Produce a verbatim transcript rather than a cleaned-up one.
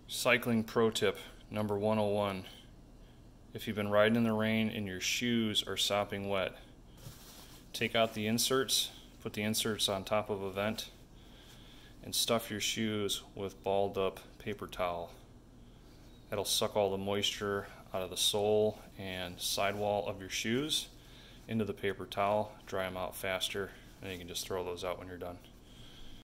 Cycling pro tip number one oh one. If you've been riding in the rain and your shoes are sopping wet, take out the inserts, put the inserts on top of a vent, and stuff your shoes with balled up paper towel. That'll suck all the moisture out of the sole and sidewall of your shoes into the paper towel, dry them out faster, and you can just throw those out when you're done.